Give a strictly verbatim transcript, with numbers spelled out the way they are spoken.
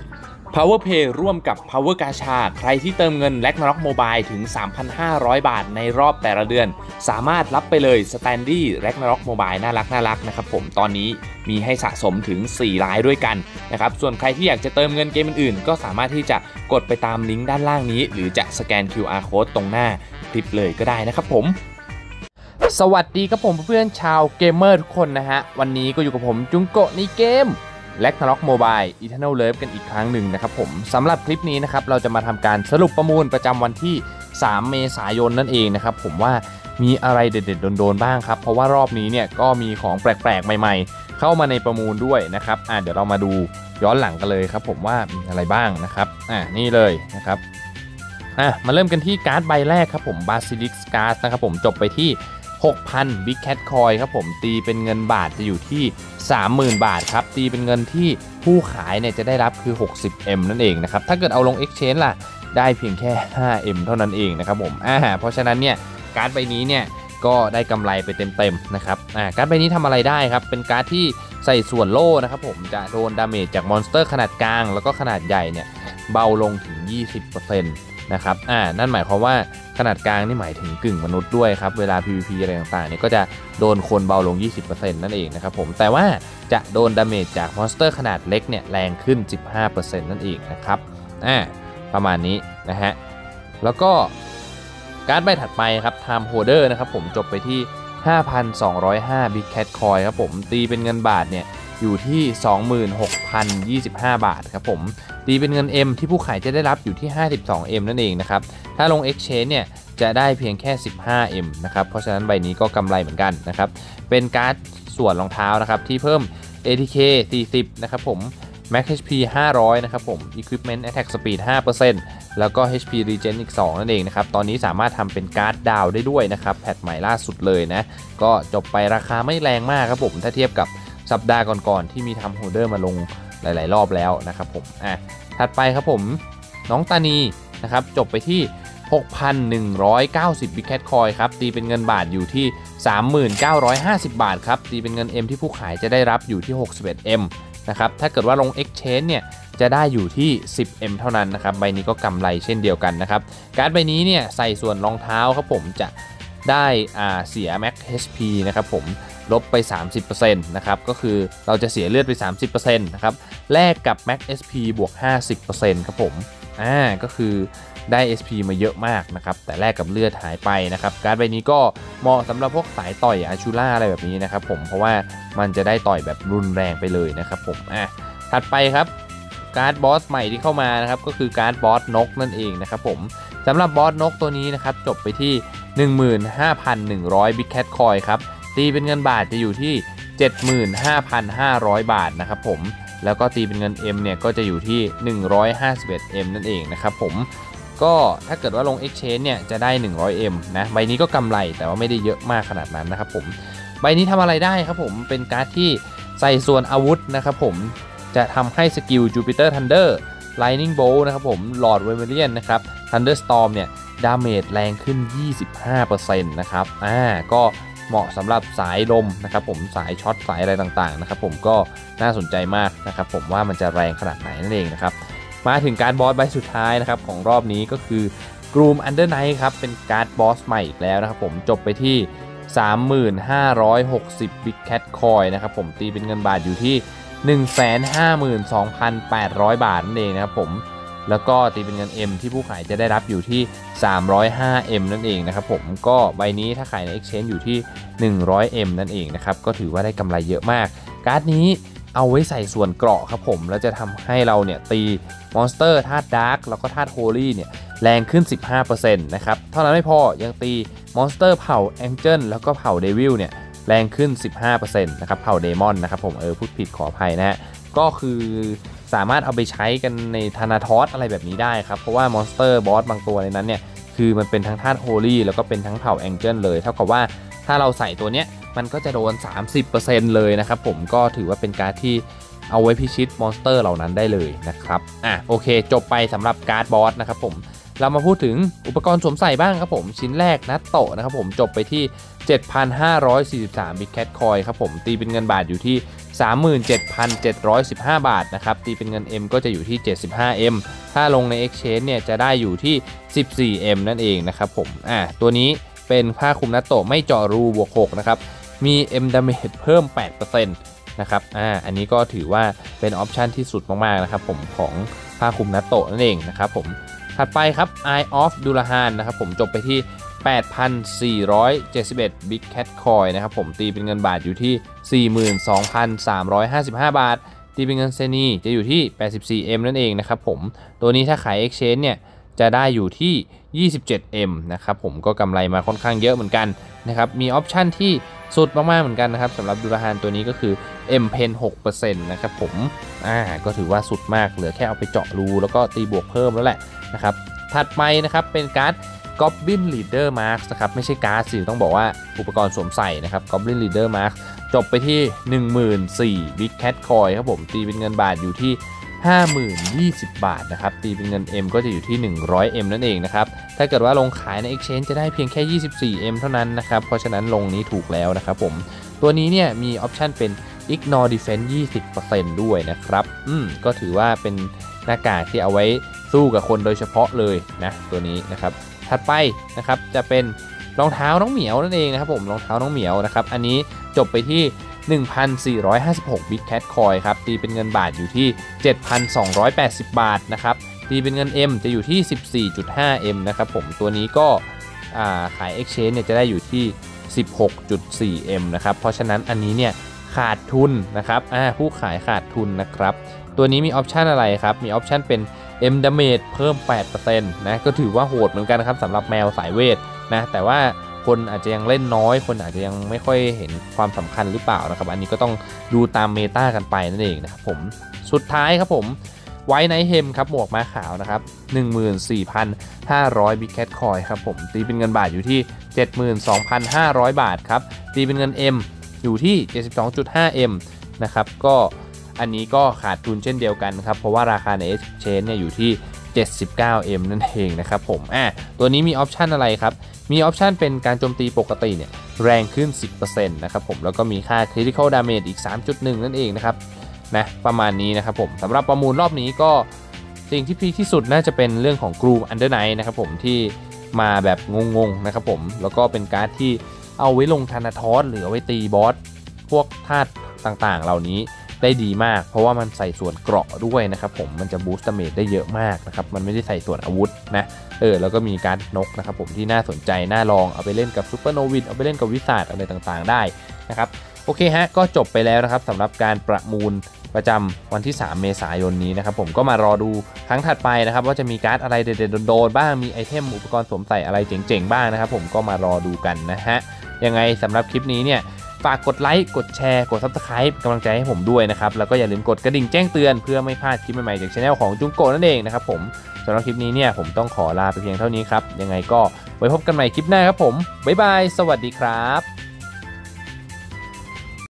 PowerPay ร่วมกับ Power Gacha ใครที่เติมเงิน Ragnarok Mobile ถึง สามพันห้าร้อย บาทในรอบแต่ละเดือนสามารถรับไปเลย Standy Ragnarok Mobile น่ารักน่ารักนะครับผมตอนนี้มีให้สะสมถึงสี่รายด้วยกันนะครับส่วนใครที่อยากจะเติมเงินเกมอื่นๆก็สามารถที่จะกดไปตามลิงก์ด้านล่างนี้หรือจะสแกน คิว อาร์ Code ตรงหน้าคลิปเลยก็ได้นะครับผมสวัสดีครับผมเพื่อนชาวเกมเมอร์ทุกคนนะฮะวันนี้ก็อยู่กับผมจุงโกะในเกมRagnarok Mobile Eternal Love กันอีกครั้งหนึ่งนะครับผมสำหรับคลิปนี้นะครับเราจะมาทำการสรุปประมูลประจำวันที่สามเมษายนนั่นเองนะครับผมว่ามีอะไรเด็ดๆโดนๆบ้างครับเพราะว่ารอบนี้เนี่ยก็มีของแปลกๆใหม่ๆเข้ามาในประมูลด้วยนะครับอ่ะเดี๋ยวเรามาดูย้อนหลังกันเลยครับผมว่ามีอะไรบ้างนะครับอ่ะนี่เลยนะครับอ่ะมาเริ่มกันที่การ์ดใบแรกครับผม Basilisk Card นะครับผมจบไปที่หกพัน Big Cat Coin ครับผมตีเป็นเงินบาทจะอยู่ที่ สามหมื่น บาทครับตีเป็นเงินที่ผู้ขายเนี่ยจะได้รับคือ หกสิบเอ็ม นั่นเองนะครับถ้าเกิดเอาลง Exchange ล่ะได้เพียงแค่ ห้าเอ็ม เท่านั้นเองนะครับผมอ่าเพราะฉะนั้นเนี่ยการ์ดใบนี้เนี่ยก็ได้กำไรไปเต็มๆนะครับอ่าการ์ดใบนี้ทำอะไรได้ครับเป็นการ์ดที่ใส่ส่วนโล่นะครับผมจะโดนดาเมจจากมอนสเตอร์ขนาดกลางแล้วก็ขนาดใหญ่เนี่ยเบาลงถึง ยี่สิบเปอร์เซ็นต์ นะครับอ่านั่นหมายความว่าขนาดกลางนี่หมายถึงกึ่งมนุษย์ด้วยครับเวลา พี วี พี อะไรต่างๆเนี่ยก็จะโดนคนเบาลง ยี่สิบเปอร์เซ็นต์ นั่นเองนะครับผมแต่ว่าจะโดนดาเมจจากมอนสเตอร์ขนาดเล็กเนี่ยแรงขึ้น สิบห้าเปอร์เซ็นต์ นั่นเองนะครับอ่าประมาณนี้นะฮะแล้วก็การ์ดใบถัดไปครับ Time Holder นะครับผมจบไปที่ ห้าพันสองร้อยห้า Big Cat Coin ครับผมตีเป็นเงินบาทเนี่ยอยู่ที่ สองหมื่นหกพันยี่สิบห้า บาทครับผมตีเป็นเงิน M ที่ผู้ขายจะได้รับอยู่ที่ ห้าสิบสองเอ็ม นั่นเองนะครับถ้าลง Exchange เนี่ยจะได้เพียงแค่ สิบห้าเอ็ม นะครับเพราะฉะนั้นใบนี้ก็กำไรเหมือนกันนะครับเป็นการ์ดส่วนรองเท้านะครับที่เพิ่ม เอ ที เค สี่สิบนะครับผม Max เอช พี ห้าร้อยนะครับผม Equipment Attack Speed ห้าเปอร์เซ็นต์ แล้วก็ เอช พี Regen อีกสองนั่นเองนะครับตอนนี้สามารถทำเป็นการ์ดดาวได้ด้วยนะครับแพทใหม่ล่าสุดเลยนะก็จบไปราคาไม่แรงมากครับผมถ้าเทียบกับสัปดาห์ก่อนๆที่มีทำโฮลเดอร์มาลงหลายๆรอบแล้วนะครับผมอ่ะถัดไปครับผมน้องตานีนะครับจบไปที่ หกพันหนึ่งร้อยเก้าสิบ Big Cat Coin ครับตีเป็นเงินบาทอยู่ที่ สามหมื่นเก้าร้อยห้าสิบ บาทครับตีเป็นเงิน M ที่ผู้ขายจะได้รับอยู่ที่ หกสิบเอ็ดเอ็ม นะครับถ้าเกิดว่าลง Exchange เนี่ยจะได้อยู่ที่ สิบเอ็ม เท่านั้นนะครับใบนี้ก็กำไรเช่นเดียวกันนะครับการ์ดใบนี้เนี่ยใส่ส่วนรองเท้าครับผมจะได้อ่าเสีย Max เอช พี นะครับผมลบไป สามสิบเปอร์เซ็นต์ นะครับก็คือเราจะเสียเลือดไป สามสิบเปอร์เซ็นต์ นะครับแลกกับ Max เอช พี บวก ห้าสิบเปอร์เซ็นต์ ครับผมอ่าก็คือได้ เอช พี มาเยอะมากนะครับแต่แลกกับเลือดหายไปนะครับการ์ดใบนี้ก็เหมาะสำหรับพวกสายต่อยอาชูล่าอะไรแบบนี้นะครับผมเพราะว่ามันจะได้ต่อยแบบรุนแรงไปเลยนะครับผมอ่ะถัดไปครับการ์ดบอสใหม่ที่เข้ามานะครับก็คือการ์ดบอสนกนั่นเองนะครับผมสำหรับบอสนกตัวนี้นะครับจบไปที่ หนึ่งหมื่นห้าพันหนึ่งร้อย Big Cat Coin ครับตีเป็นเงินบาทจะอยู่ที่ เจ็ดหมื่นห้าพันห้าร้อย บาทนะครับผมแล้วก็ตีเป็นเงิน M เนี่ยก็จะอยู่ที่ หนึ่งร้อยห้าสิบเอ็ดเอ็ม นั่นเองนะครับผมก็ถ้าเกิดว่าลง Exchange เนี่ยจะได้ หนึ่งร้อยเอ็ม นะใบนี้ก็กำไรแต่ว่าไม่ได้เยอะมากขนาดนั้นนะครับผมใบนี้ทำอะไรได้ครับผมเป็นการ์ดที่ใส่ส่วนอาวุธนะครับผมจะทำให้สกิล Jupiter Thunder Lightning Bolt นะครับผม Lord Vermilion นะครับ Thunderstorm เนี่ยดาเมจแรงขึ้น ยี่สิบห้าเปอร์เซ็นต์ นะครับอ่าก็เหมาะสำหรับสายลมนะครับผมสายช็อตสายอะไรต่างๆนะครับผมก็น่าสนใจมากนะครับผมว่ามันจะแรงขนาดไหนนั่นเองนะครับมาถึงการบอสใบสุดท้ายนะครับของรอบนี้ก็คือกรูมอันเดอร์ไนท์ครับเป็นการ์ดบอสใหม่อีกแล้วนะครับผมจบไปที่ สามหมื่นห้าร้อยหกสิบ Big Cat Coin นะครับผมตีเป็นเงินบาทอยู่ที่ หนึ่งแสนห้าหมื่นสองพันแปดร้อย บาทนั่นเองนะครับผมแล้วก็ตีเป็นเงิน M ที่ผู้ขายจะได้รับอยู่ที่ สามร้อยห้าเอ็ม นั่นเองนะครับผมก็ใบนี้ถ้าขายใน Exchange อยู่ที่ หนึ่งร้อยเอ็ม นั่นเองนะครับก็ถือว่าได้กำไรเยอะมากการ์ดนี้เอาไว้ใส่ส่วนเกราะครับผมแล้วจะทำให้เราเนี่ยตีมอนสเตอร์ธาตุดาร์กแล้วก็ธาตุโฮลี่เนี่ยแรงขึ้น สิบห้าเปอร์เซ็นต์ นะครับเท่านั้นไม่พอยังตีมอนสเตอร์เผ่าแองเจิลแล้วก็เผ่าเดวิลเนี่ยแรงขึ้น สิบห้าเปอร์เซ็นต์ นะครับเผ่าเดมอนนะครับผมเออพูดผิดขออภัยนะฮะก็คือสามารถเอาไปใช้กันในธนาทอสอะไรแบบนี้ได้ครับเพราะว่ามอนสเตอร์บอสบางตัวในนั้นเนี่ยคือมันเป็นทั้งธาตุโฮลี่แล้วก็เป็นทั้งเผ่าแองเจิลเลยเท่ากับว่าถ้าเราใส่ตัวเนี้ยมันก็จะโดน สามสิบเปอร์เซ็นต์ เลยนะครับผมก็ถือว่าเป็นการ์ดที่ เอาไว้พิชิตมอนสเตอร์เหล่านั้นได้เลยนะครับอ่ะโอเคจบไปสำหรับการ์ดบอสนะครับผมเรามาพูดถึงอุปกรณ์สวมใส่บ้างครับผมชิ้นแรกนัตโตะนะครับผมจบไปที่ เจ็ดพันห้าร้อยสี่สิบสาม Big Cat Coin ครับผมตีเป็นเงินบาทอยู่ที่ สามหมื่นเจ็ดพันเจ็ดร้อยสิบห้า บาทนะครับตีเป็นเงิน M ก็จะอยู่ที่ เจ็ดสิบห้าเอ็ม ถ้าลงใน Exchange เนี่ยจะได้อยู่ที่ สิบสี่เอ็ม นั่นเองนะครับผมอ่าตัวนี้เป็นผ้าคลุมนัตโตะไม่เจาะรูบวกหกนะครับมี M Damage เพิ่ม แปดเปอร์เซ็นต์ นะครับอ่าอันนี้ก็ถือว่าเป็นออปชันที่สุดมากๆนะครับผมของผ้าคลุมนัตโตะนั่นเองนะครับผมถัดไปครับ Eye of Durahan นะครับผมจบไปที่ แปดพันสี่ร้อยเจ็ดสิบเอ็ด Big Cat Coin นะครับผมตีเป็นเงินบาทอยู่ที่ สี่หมื่นสองพันสามร้อยห้าสิบห้า บาทตีเป็นเงินเซนีจะอยู่ที่ แปดสิบสี่เอ็ม นั่นเองนะครับผมตัวนี้ถ้าขาย Exchange เนี่ยจะได้อยู่ที่ ยี่สิบเจ็ดเอ็ม นะครับผมก็กำไรมาค่อนข้างเยอะเหมือนกันนะครับมีออปชันที่สุดมากๆเหมือนกันนะครับสำหรับดูราฮานตัวนี้ก็คือ M Pen หกเปอร์เซ็นต์ นะครับผมอ่าก็ถือว่าสุดมากเหลือแค่เอาไปเจาะรูแล้วก็ตีบวกเพิ่มแล้วแหละนะครับถัดไปนะครับเป็นการ์ด Goblin Leader Mask นะครับไม่ใช่การ์ดสิต้องบอกว่าอุปกรณ์สวมใส่นะครับ Goblin Leader Mask จบไปที่ หนึ่งหมื่นสี่พัน Big Cat Coin ครับผมตีเป็นเงินบาทอยู่ที่ ห้าหมื่นยี่สิบ บาทนะครับตีเป็นเงิน M ก็จะอยู่ที่ หนึ่งร้อยเอ็ม นั่นเองนะครับถ้าเกิดว่าลงขายใน Exchange จะได้เพียงแค่ ยี่สิบสี่เอ็ม เท่านั้นนะครับเพราะฉะนั้นลงนี้ถูกแล้วนะครับผมตัวนี้เนี่ยมีออปชันเป็น Ignore Defense ยี่สิบเปอร์เซ็นต์ ด้วยนะครับอืมก็ถือว่าเป็นหน้ากากที่เอาไว้สู้กับคนโดยเฉพาะเลยนะตัวนี้นะครับถัดไปนะครับจะเป็นรองเท้าน้องเหมียวนั่นเองนะครับผมรองเท้าน้องเหมียวนะครับอันนี้จบไปที่ หนึ่งพันสี่ร้อยห้าสิบหก Big Cat Coin ครับตีเป็นเงินบาทอยู่ที่ เจ็ดพันสองร้อยแปดสิบ บาทนะครับตีเป็นเงิน M จะอยู่ที่ สิบสี่จุดห้าเอ็ม นะครับผมตัวนี้ก็ขาย Exchange เนี่ยจะได้อยู่ที่ สิบหกจุดสี่เอ็ม นะครับเพราะฉะนั้นอันนี้เนี่ยขาดทุนนะครับผู้ขายขาดทุนนะครับตัวนี้มีออปชันอะไรครับมีออปชันเป็น M Damage เพิ่ม แปดเปอร์เซ็นต์ นะก็ถือว่าโหดเหมือนกันนะครับสำหรับแมวสายเวทนะแต่ว่าคนอาจจะยังเล่นน้อยคนอาจจะยังไม่ค่อยเห็นความสำคัญหรือเปล่านะครับอันนี้ก็ต้องดูตามเมตากันไปนั่นเองนะครับผมสุดท้ายครับผมไวท์ไนท์เฮมครับหมวกม้าขาวนะครับ หนึ่งหมื่นสี่พันห้าร้อย Big Cat Coin ครับผมตีเป็นเงินบาทอยู่ที่ เจ็ดหมื่นสองพันห้าร้อย บาทครับตีเป็นเงิน M อยู่ที่ เจ็ดสิบสองจุดห้าเอ็ม นะครับก็อันนี้ก็ขาดทุนเช่นเดียวกันครับเพราะว่าราคาใน Exchange เนี่ยอยู่ที่ เจ็ดสิบเก้าเอ็ม นั่นเองนะครับผมอ่ะตัวนี้มีออปชันอะไรครับมีออปชันเป็นการโจมตีปกติเนี่ยแรงขึ้น สิบเปอร์เซ็นต์ นะครับผมแล้วก็มีค่า Critical Damage อีก สามจุดหนึ่ง นั่นเองนะครับนะประมาณนี้นะครับผมสำหรับประมูลรอบนี้ก็สิ่งที่พีคที่สุดน่าจะเป็นเรื่องของ Groove Under Night นะครับผมที่มาแบบงงๆนะครับผมแล้วก็เป็นการ์ดที่เอาไว้ลงธนาทอสหรือเอาไว้ตีบอสพวกธาตุต่างๆเหล่านี้ได้ดีมากเพราะว่ามันใส่ส่วนเกราะด้วยนะครับผมมันจะบูสต์ดาเมจได้เยอะมากนะครับมันไม่ได้ใส่ส่วนอาวุธนะเออแล้วก็มีการนกนะครับผมที่น่าสนใจน่าลองเอาไปเล่นกับซูเปอร์โนวินเอาไปเล่นกับวิสาดอะไรต่างๆได้นะครับโอเคฮะก็จบไปแล้วนะครับสำหรับการประมูลประจำวันที่ สาม เมษายนนี้นะครับผมก็มารอดูครั้งถัดไปนะครับว่าจะมีการ์ดอะไรเด็ดๆโดนๆบ้างมีไอเทมอุปกรณ์สวมใส่อะไรเจ๋งๆบ้างนะครับผมก็มารอดูกันนะฮะยังไงสำหรับคลิปนี้เนี่ยฝากกดไลค์กดแชร์กด ซับสไครบ์ กำลังใจให้ผมด้วยนะครับแล้วก็อย่าลืมกดกระดิ่งแจ้งเตือนเพื่อไม่พลาดคลิปใหม่ๆจากช่องของจุงโกะนั่นเองนะครับผมสำหรับคลิปนี้เนี่ยผมต้องขอลาไปเพียงเท่านี้ครับยังไงก็ไว้พบกันใหม่คลิปหน้าครับผมบ๊ายบายสวัสดีครับ